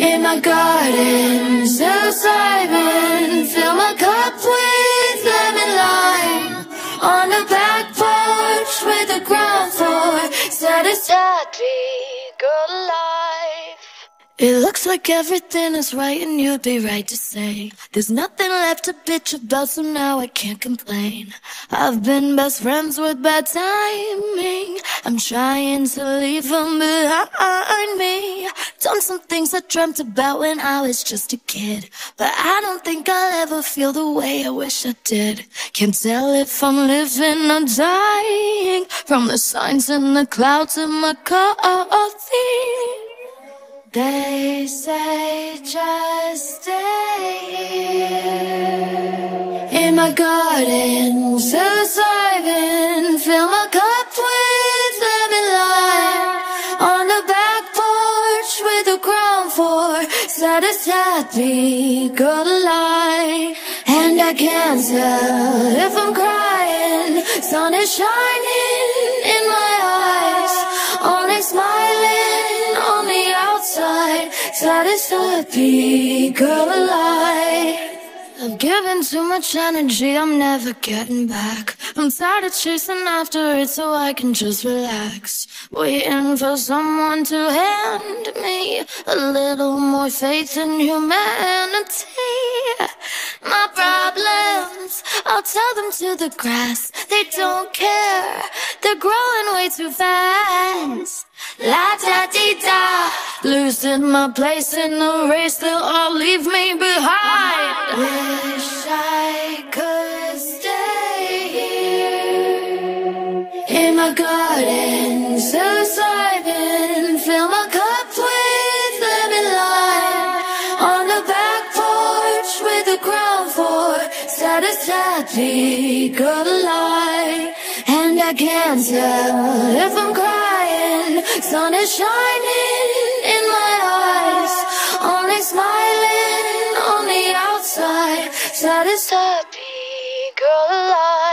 In my garden, psilocybin, fill my cup with lemon lime. On the back porch with the ground floor, saddest happy girl alive. It looks like everything is right and you'd be right to say there's nothing left to bitch about, so now I can't complain. I've been best friends with bad timing. I'm trying to leave them behind me. Done some things I dreamt about when I was just a kid, but I don't think I'll ever feel the way I wish I did. Can't tell if I'm living or dying from the signs in the clouds of my coffee. They say just stay here. In my garden, psilocybin, fill my cup with lemon lime. On the back porch with the ground floor, saddest happy girl alive. And I can't tell if I'm crying, sun is shining in my eyes. Only smiling on the outside, saddest happy girl alive. I've given too much energy, I'm never getting back. I'm tired of chasing after it so I can just relax, waiting for someone to hand me a little more faith in humanity. My problems, I'll tell them to the grass. They don't care, they're growing way too fast. La-da-dee-da, losing my place in the race, they'll all leave me behind. Wish I could stay here. In my garden, psilocybin, fill my cup with lemon lime. On the back porch with the ground floor, saddest happy girl alive. And I can't tell if I'm crying, sun is shining in my eyes. Only smiling on the outside, saddest happy girl alive.